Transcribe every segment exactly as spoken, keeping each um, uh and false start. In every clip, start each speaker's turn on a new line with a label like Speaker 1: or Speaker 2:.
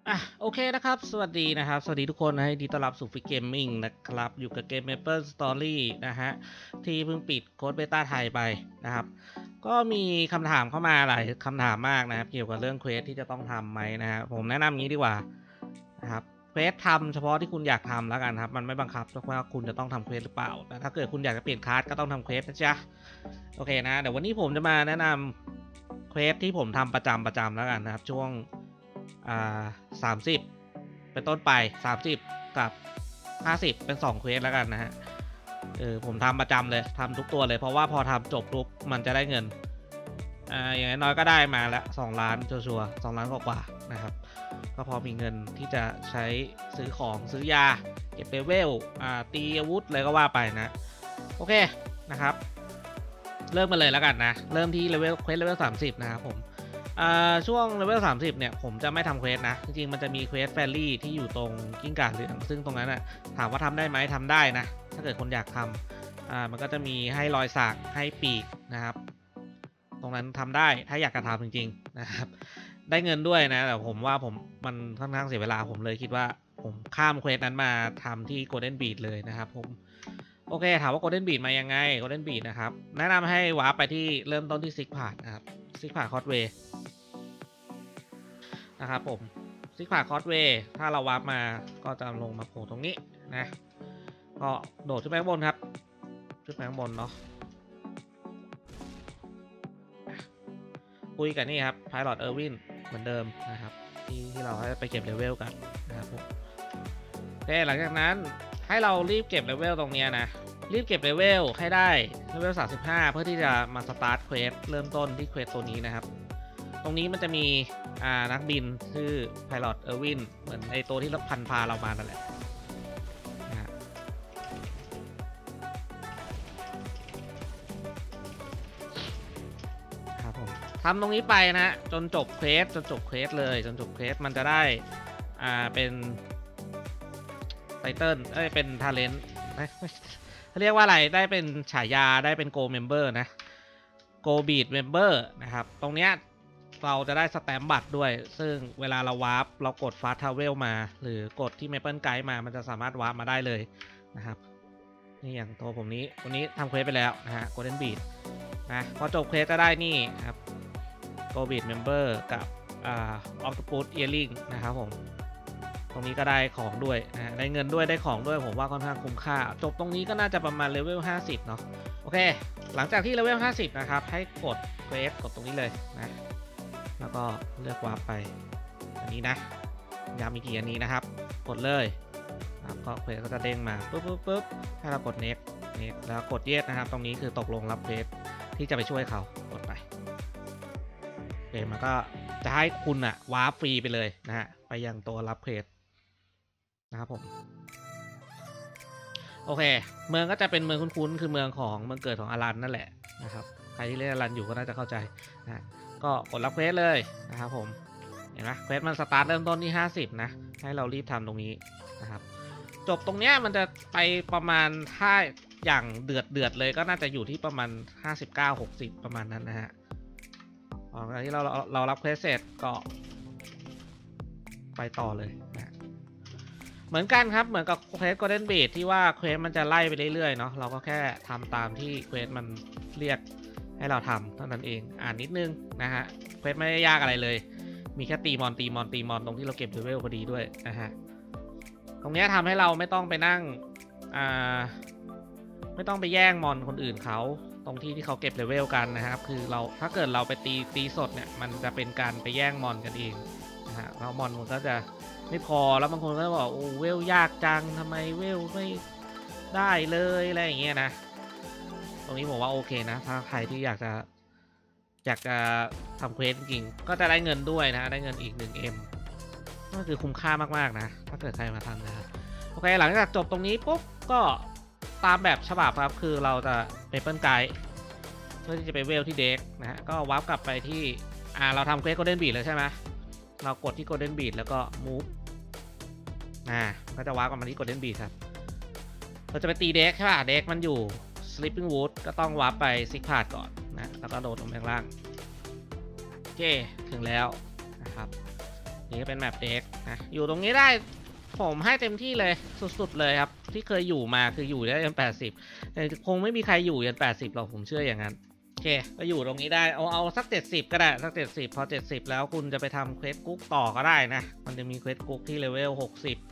Speaker 1: อ่ะโอเคนะครับสวัสดีนะครับสวัสดีทุกคนนะให้ดีต้อนรับสู่ฟิกเกมมิ่งนะครับอยู่กับเกม Maple Story นะฮะที่เพิ่งปิดโค้ดเบต้าไทยไปนะครับก็มีคำถามเข้ามาหลายคำถามมากนะครับเกี่ยวกับเรื่องเควสที่จะต้องทำไหมนะฮะผมแนะนำงี้ดีกว่านะครับเควสทำเฉพาะที่คุณอยากทำแล้วกันครับมันไม่บังคับว่าคุณจะต้องทำเควสหรือเปล่าแต่ถ้าเกิดคุณอยากจะเปลี่ยนคลาสก็ต้องทำเควสนะจ๊ะโอเคนะเดี๋ยววันนี้ผมจะมาแนะนำเควสที่ผมทำประจำประจำแล้วกันนะครับช่วงอ่าสามสิบเป็นต้นไปสามสิบกับห้าสิบเป็นสองเควสแล้วกันนะฮะเออผมทำประจำเลยทำทุกตัวเลยเพราะว่าพอทำจบปุ๊บมันจะได้เงินอ่าอย่างน้อยก็ได้มาแล้วสองล้านชัวร์ๆสองล้านกว่าๆนะครับก็พอมีเงินที่จะใช้ซื้อของซื้อยาเก็บเลเวลอ่าตีอาวุธเลยก็ว่าไปนะโอเคนะครับเริ่มกันเลยแล้วกันนะเริ่มที่เลเวลเควสเลเวลสามสิบนะครับผมช่วงเลเวลสามสิบเนี่ยผมจะไม่ทำเควสนะจริงๆมันจะมีเควสแฟรี่ที่อยู่ตรงกิ้งก่าเหลืองซึ่งตรงนั้นนะถามว่าทำได้ไหมทำได้นะถ้าเกิดคนอยากทำอ่ามันก็จะมีให้รอยสักให้ปีกนะครับตรงนั้นทำได้ถ้าอยากจะทำจริงๆนะครับได้เงินด้วยนะแต่ผมว่าผมมันค่อนข้างเสียเวลาผมเลยคิดว่าผมข้ามเควสนั้นมาทำที่ Golden Beat เลยนะครับผมโอเคถามว่า Golden Beat มายังไง Golden Beat นะครับแนะนำให้วาร์ปไปที่เริ่มต้นที่ซิกพาร์ทนะครับซิกพาร์ทคอสเวย์นะครับผมซิกพาร์ทคอสเวย์ถ้าเราวาร์ปมาก็จะลงมาโผล่ตรงนี้นะก็โดดขึ้นไปข้างบนครับขึ้นไปข้างบนเนาะคุยกันนี่ครับไพลอตเออร์วินเหมือนเดิมนะครับที่ที่เราให้ไปเก็บเลเวลกันนะครับผมโอเคหลังจากนั้นให้เรารีบเก็บเลเวลตรงนี้นะรีบเก็บเลเวลให้ได้เลเวลสามสิบห้าเพื่อที่จะมาสตาร์ทเควสเริ่มต้นที่เควสตัวนี้นะครับตรงนี้มันจะมีอ่านักบินชื่อไพลอตเออร์วินเหมือนไอตัวที่พันพาเรามานั่นแหละนะครับผมทำตรงนี้ไปนะจนจบเควสจนจบเควสเลยจนจบเควสมันจะได้อ่าเป็นไตเติ้ลเอ้ยเป็นทาเลนต์เรียกว่าอะไรได้เป็นฉายาได้เป็นโกลเมมเบอร์นะโกลบีดเมมเบอร์นะครับตรงเนี้ยเราจะได้สแตมป์บัตรด้วยซึ่งเวลาเราวาร์ปเรากดฟาสต์ทราเวลมาหรือกดที่เมเปิลไกด์มามันจะสามารถวาร์ปมาได้เลยนะครับนี่อย่างตัวผมนี้ตัวนี้ทำเควสไปแล้วนะฮะโกลเด้นบีดนะพอจบเควสจะได้นี่ครับโกลบีดเมมเบอร์กับอ่าออฟต์ปูดเอียริงนะครับผมตรงนี้ก็ได้ของด้วยนะได้เงินด้วยได้ของด้วยผมว่าค่อนข้างคุ้มค่าจบตรงนี้ก็น่าจะประมาณเลเวลห้าสิบเนาะโอเคหลังจากที่เลเวลห้าสิบนะครับให้กดเควสกดตรงนี้เลยนะแล้วก็เลือกวาร์ปไปอันนี้นะยามีกี่อันนี้นะครับกดเลยครับก็เควสก็จะเด้งมาปุ๊บปุ๊บปุ๊บให้เรากด next next แล้วกด yes นะครับตรงนี้คือตกลงรับเควสที่จะไปช่วยเขากดไปโอเคมันก็จะให้คุณอะวาร์ปฟรีไปเลยนะฮะไปยังตัวรับเควสนะครับผมโอเคเมืองก็จะเป็นเมืองคุ้นๆคือเมืองของเมืองเกิดของอารันนั่นแหละนะครับใครที่เล่นอารันอยู่ก็น่าจะเข้าใจนะก็กดรับเควสเลยนะครับผมเห็นไหมเควสมันสตาร์ทเริ่มต้นที่ห้าสิบนะให้เรารีบทำตรงนี้นะครับจบตรงเนี้ยมันจะไปประมาณถ้าอย่างเดือดเดือดเลยก็น่าจะอยู่ที่ประมาณห้าสิบเก้า หกสิบประมาณนั้นนะฮะหลังจากที่เราเราเรารับเควสเสร็จก็ไปต่อเลยนะเหมือนกันครับเหมือนกับเควส Golden Beat ที่ว่าเควสมันจะไล่ไปเรื่อยๆเนาะเราก็แค่ทำตามที่เควสมันเรียกให้เราทำเท่านั้นเองอ่านนิดนึงนะฮะเควสไม่ได้ยากอะไรเลยมีแค่ตีมอนตีมอนตีมอนตรงที่เราเก็บเลเวลพอดีด้วยนะฮะตรงนี้ทำให้เราไม่ต้องไปนั่งอ่าไม่ต้องไปแย่งมอนคนอื่นเขาตรงที่ที่เขาเก็บเลเวลกันนะครับคือเราถ้าเกิดเราไปตีตีสดเนี่ยมันจะเป็นการไปแย่งมอนกันเองนะฮะแล้วมอนมันก็จะไม่พอแล้วบางคนก็บอกโอ้เวลยากจังทำไมเวลไม่ได้เลยอะไรอย่างเงี้ยนะตรงนี้ผมว่าโอเคนะถ้าใครที่อยากจะอยากจะทำเควสจริงก็จะได้เงินด้วยนะได้เงินอีก หนึ่งเอ็ม ก็คือคุ้มค่ามากๆนะถ้าเกิดใครมาทำนะครับโอเคหลังจากจบตรงนี้ปุ๊บก็ตามแบบฉบับครับคือเราจะเมเปิลไกด์เพื่อที่จะไปเวลที่เด็กนะฮะก็วาร์ปกลับไปที่อ่าเราทำเควส Golden Beat แล้วใช่ไหมเรากดที่ Golden Beat แล้วก็ move อ่าก็จะวาร์ปกลับมาที่ Golden Beat ครับเราจะไปตีเด็กใช่ป่ะเด็กมันอยู่ Sleeping Wood ก็ต้องวาร์ปไปซิกพาร์ทก่อนนะแล้วก็โดดลงไปข้างล่างโอเคถึงแล้วนะครับนี่เป็นแมปเด็กนะอยู่ตรงนี้ได้ผมให้เต็มที่เลยสุดๆเลยครับที่เคยอยู่มาคืออยู่ได้ยันแปดสิบแต่คงไม่มีใครอยู่ยันแปดสิบหรอกผมเชื่ออย่างนั้นโอเคก็อยู่ตรงนี้ได้เอาเอาสักเจ็ดสิบก็ได้สักเจ็ดสิบพอเจ็ดสิบแล้วคุณจะไปทำเควสกุ๊กต่อก็ได้นะมันจะมีเควสกุ๊กที่เลเวลหกสิบ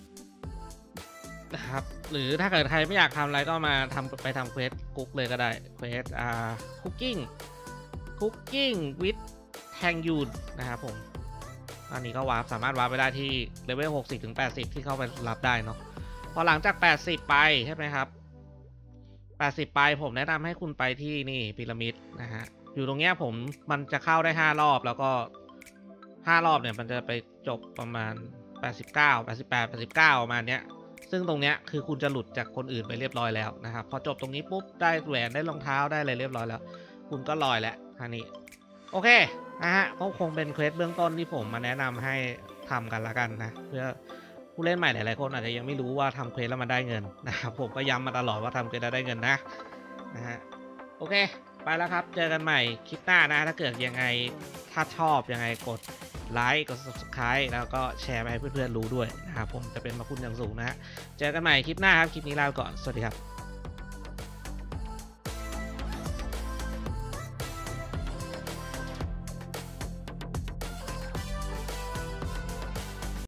Speaker 1: นะครับหรือถ้าเกิดใครไม่อยากทำอะไรก็มาทำไปทำเควสกุ๊กเลยก็ได้เควสอ่าคุกกิ้งคุกกิ้งวิดแทงยูนนะครับผมอันนี้ก็วาร์ปสามารถวาร์ปไปได้ที่เลเวลหกสิบถึงแปดสิบที่เข้าไปรับได้เนาะพอหลังจากแปดสิบไปใช่ไหมครับแปดสิบไปผมแนะนำให้คุณไปที่นี่พีระมิดนะฮะอยู่ตรงเนี้ยผมมันจะเข้าได้ห้ารอบแล้วก็ห้ารอบเนี่ยมันจะไปจบประมาณแปดสิบเก้า แปดสิบแปด แปดสิบเก้าประมาณเนี้ยซึ่งตรงเนี้ยคือคุณจะหลุดจากคนอื่นไปเรียบร้อยแล้วนะครับพอจบตรงนี้ปุ๊บได้แหวนได้รองเท้าได้อะไรเรียบร้อยแล้วคุณก็ลอยแล้วอันนี้โอเคนะฮะก็คงเป็นเควสเบื้องต้นที่ผมมาแนะนำให้ทำกันละกันนะเพื่อผู้เล่นใหม่หลายๆคนอาจจะยังไม่รู้ว่าทำเควสแล้วมันได้เงินนะครับผมก็ย้ำมาตลอดว่าทำเควสแล้วได้เงินนะนะฮะโอเคไปแล้วครับเจอกันใหม่คลิปหน้านะถ้าเกิดยังไงถ้าชอบยังไงกดไลค์กด ซับสไครบ์ แล้วก็แชร์ไปให้เพื่อนๆรู้ด้วยนะครับผมจะเป็นพระคุณอย่างสูงนะฮะเจอกันใหม่คลิปหน้าครับคลิปนี้ลาไปก่อนสวัสดีครับ